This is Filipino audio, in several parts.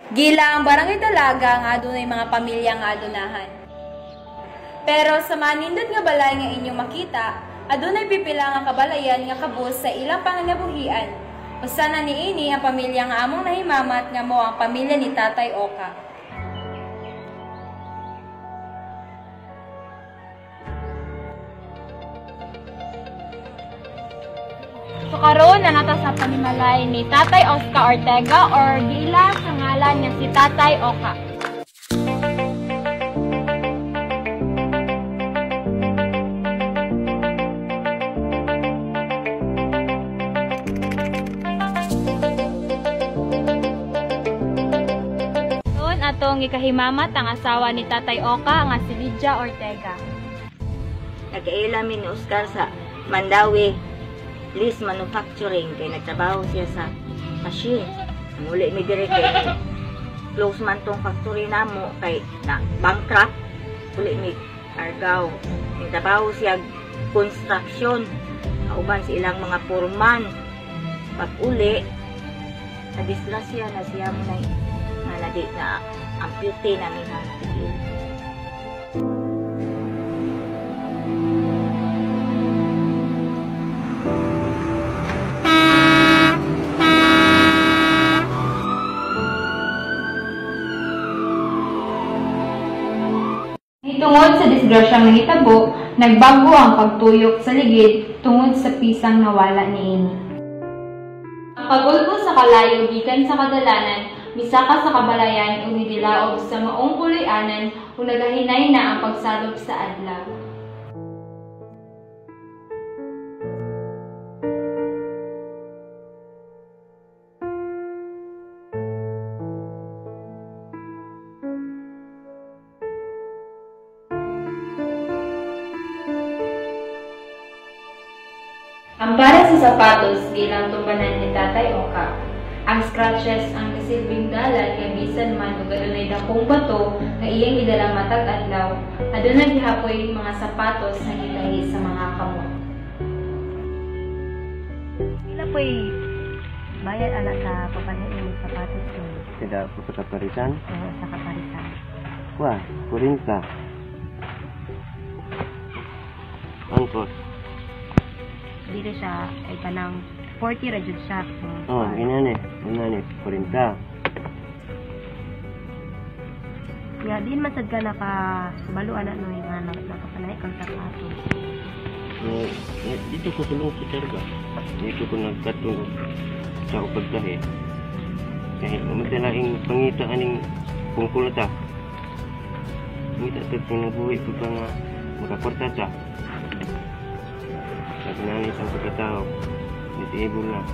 Gila ang barangay Dalaga nga adunay mga pamilya nga adunahan. Pero sa manindot nga balay nga inyong makita, adunay pipila nga kabalayan nga kabus sa ilang panganabuhian. Usa na niini ang pamilya nga among nahimamat nga mo ang pamilya ni Tatay Oka. So karon na nata sa panimalay ni Tatay Oscar Ortega or gila sa ngalan nga si Tatay Oka. Doon atong gikahimamat ang asawa ni Tatay Oka nga si Lydia Ortega. Nag-aila ni Oscar sa Mandawi Liz Manufacturing kay nagtrabaho siya sa machine. Muli mi dire kay close man tong factory namo kay na bankrupt. Muli mi argaw. Nagtrabaho siya construction. Kauban sa ilang mga foreman. Pag uli na disgrasya na siya mo na ampute na niya. Tungod sa disgrasyang nahitabo, nagbago ang pagtuyok sa ligid tungod sa pisang nawala niini. Ang pagulbo sa kalayo gikan sa kadalanan, misaka sa kabalayan ug nidilaog sa maong puloy-anan ug nagahinay na ang pagsalop sa adlaw. Ang Pares Sa Sapatos gilang tumbanan ni Tatay Oka. Ang scratches ang kasilbing dalan nga bisan man ug adunay dakong bato nga iyang gidala matag adlaw, adunay gihapoy mga sapatos nga gitahi sa mga kamot. Sila po'y bayad ala sa papanhin ng sapatos ko. Tidak po sa kaparisan? Oo, sa kaparisan. Wah, 40. Angkos. Dito siya ay kanang 40 ra jud siya. Oh, inani, 40. Ya, din masad ka nakabaluan no nga nakapanay kang sapatos. Dito ko tulong sa karga. Dito ko nagkatong sa pagtahi. Kahit madalaing pangita aning pungkulata. Ngita ito pinabuhi ko pa nga makaporta ta. Nangis ang pagkatao, disable na.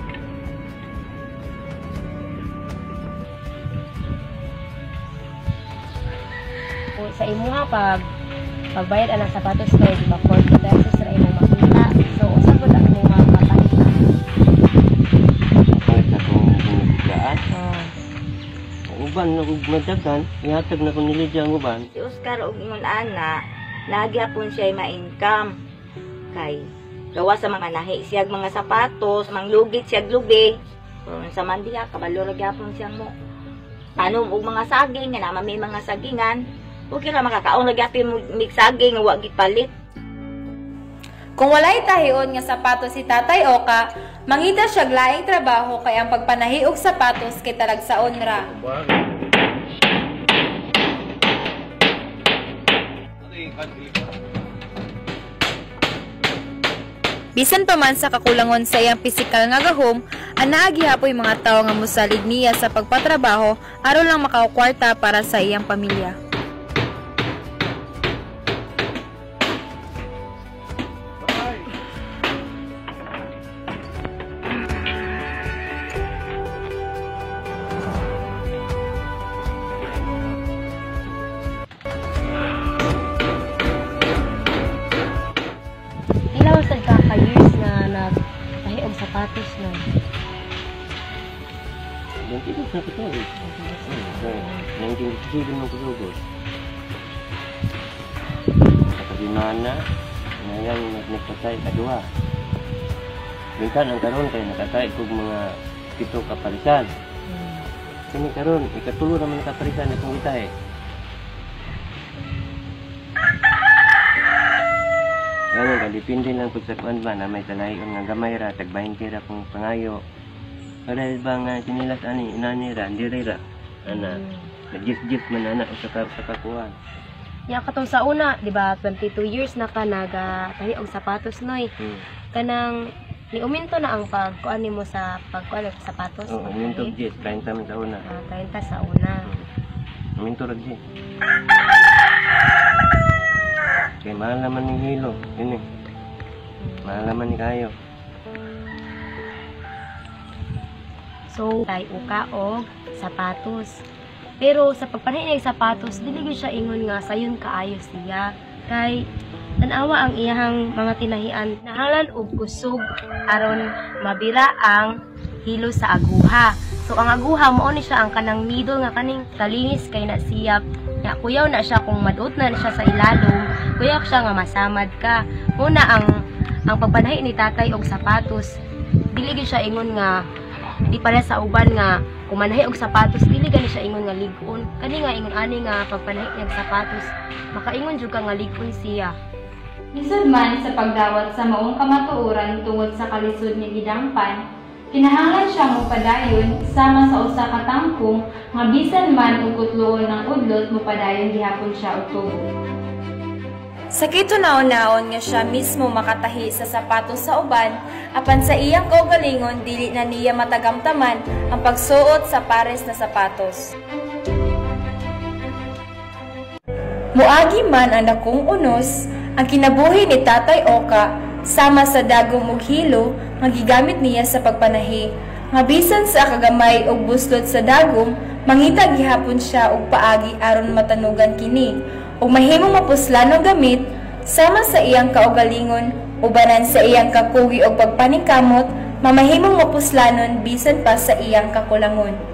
Sa imo nga, pagbayad ang sapatos ko, di ba 40 pesos ra imong makita. So, usap ko lang mo mapakita. Palit na kong pinagigaan. Ang uban na kong madagan, ihatag na kong nilidya ang uban. Si Oscar og ingon ana, nagyapon siya ma-income. Kay gawa sa mga nahi siyag mga sapatos, manglugit siyag lubi. Pero sa mandiya, kabalo ra gyapon siyang mo. Tanom og mga saging, nga naman may mga sagingan. Okay ra makakaon ra gyapon mig saging nga wa gipalit. Kung walay tahion nga sapatos si Tatay Oka, mangita siya laing trabaho kay ang pagpanahi og sapatos kay talagsaon ra. Bisan pa man sa kakulangon sa iyang pisikal nga gahom, anaa gihapoy mga tawo nga mosalig niya sa pagpatrabaho aron lang makakwarta para sa iyang pamilya. Sapatos na. Ganti ko sa ito eh. Nanging gusto mo kusugod. Kapag mana, nayang nagpatay kaduha. Minsan ang karon kay nakatay kog mga 7 kapalisan. Kini karon ikatulo naman kaparisan itong itahe. Ganun ka, depende lang po sa kuan ba na may talayon nga gamay ra, tag 20 ra kung pangayo. Para ba nga sinilas ani, inani ra, hindi ra. Ana, nag-gis-gis man ana sa kakuan. Ya katong sa una, di ba, 22 years na ka nagatahi og sapatos noy. Kanang ni uminto na ang pagkuan nimo sa pagkuan og sapatos. Oo, uminto gis, 30 man sa una. 30 sa una. Uminto ra gis. Kaya mahal naman ng hilo, yun eh. Mahal naman ni kayo. So, tayo uka og sapatos. Pero sa pagpanay ng sapatos, dili siya ingon nga sayon kaayo siya. Kay tanawa ang iyahang mga tinahian, nahalan og kusog aron mabira ang hilo sa aguha. So ang aguha mo ni siya ang kanang middle nga kaning kalinis kay na siyap. Ya kuyaw na siya kung madot na siya sa ilalom, kuyaw siya nga masamad ka. Una ang pagpanay ni tatay og sapatos, dili gyud siya ingon nga di pala sa uban nga kumanahi og sapatos, dili gani siya ingon nga ligon. Kani nga ingon ani nga pagpanay niya og sapatos, makaingon jud ka nga ligon siya. Lisod man sa pagdawat sa maong kamatuoran tungod sa kalisod niya gidangpan, kinahanglan siya mopadayon sama sa usa ka tangkong nga bisan man og kutloon ng udlot mopadayon gihapon siya og tubo. Sa kitunaon-naon nga siya mismo makatahi sa sapatos sa uban, apan sa iyang kaugalingon dili na niya matagamtaman ang pagsuot sa pares na sapatos. Muagi man ang dakong unos, ang kinabuhi ni Tatay Oka sama sa dagom ug hilo nga gigamit niya sa pagpanahi. Nga bisan sa kagamay og buslot sa dagom, mangita gihapon siya og paagi aron matanugan kini. O mahimong mapuslanong gamit sama sa iyang kaugalingon ubanan sa iyang kakugi o pagpaningkamot, mamahimong mapuslanon bisan pa sa iyang kakulangon.